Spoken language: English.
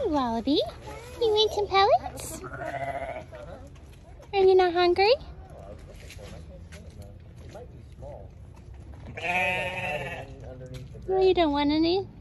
Wallaby. You want some pellets? Are you not hungry? Well, you don't want any?